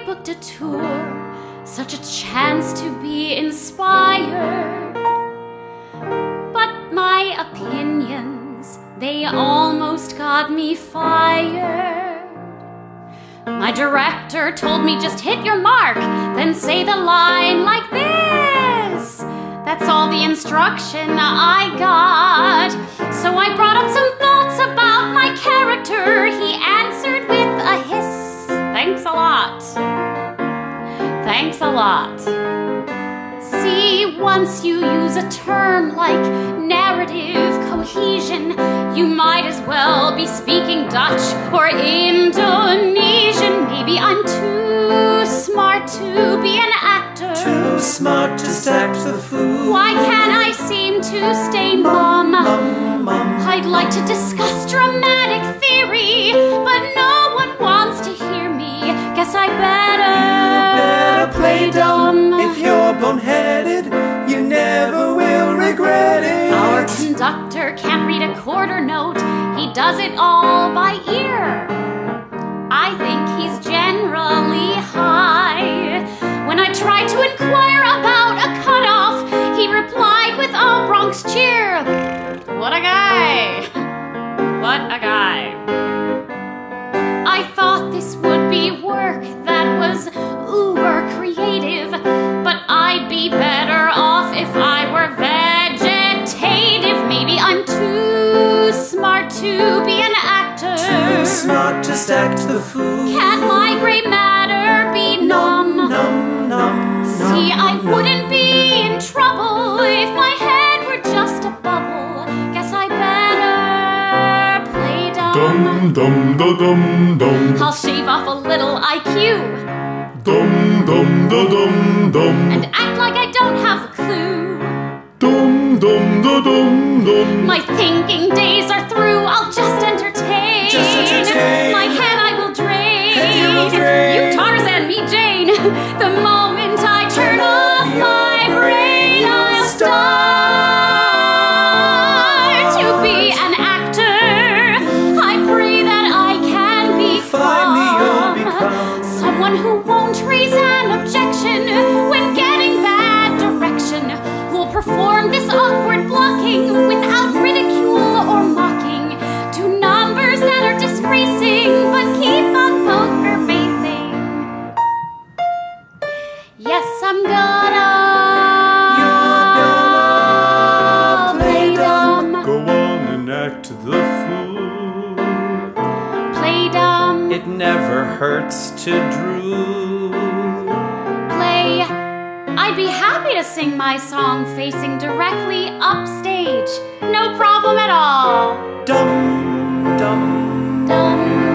booked a tour, such a chance to be inspired. But my opinions, they almost got me fired. My director told me just hit your mark, then say the line like this. That's all the instruction I got. So I brought up some thoughts about my character. He answered with a hiss. Thanks a lot. Thanks a lot. See, once you use a term like narrative cohesion, you might as well be speaking Dutch or Indonesian. Maybe I'm too smart to be an actor. Too smart to act the fool. Why can't I seem to stay mum? I'd like to discuss dramatic theory, but no one wants to hear me. Guess I better play dumb. If you're boneheaded, you never will regret it. Our conductor can't read a quarter note. He does it all by ear. I think he's generally high. When I tried to inquire about a cutoff, he replied with a Bronx cheer. What a guy. What a guy. I thought this would be work that was uber creative, but I'd be better off if I were vegetative. Maybe I'm too smart to be an actor. Too smart to act the fool. Can't my gray matter be numb? See, I wouldn't be in trouble if my head were just a bubble. Guess I better play dumb. Dum dum da dum dum. I'll shave off a little IQ Dum dum da dum dum. and act like I don't have a clue. Dum dum da dum dum. My thinking days are through. I'll just entertain. Just entertain. My head I will drain. Head you will drain. You Tarzan, me Jane. The moment I turn off my brain, I'll start to be an actor. I pray that I can Finally you'll become someone who won't raise an objection when getting bad direction. Who'll perform this awkward blocking without ridicule or mocking. Do numbers that are disgracing, but keep on poker facing. Yes, I'm gonna play dumb. Go on and act the fool. Play dumb. it never hurts to drool. Play. I'd be happy to sing my song facing directly upstage. No problem at all. Dum dum Dum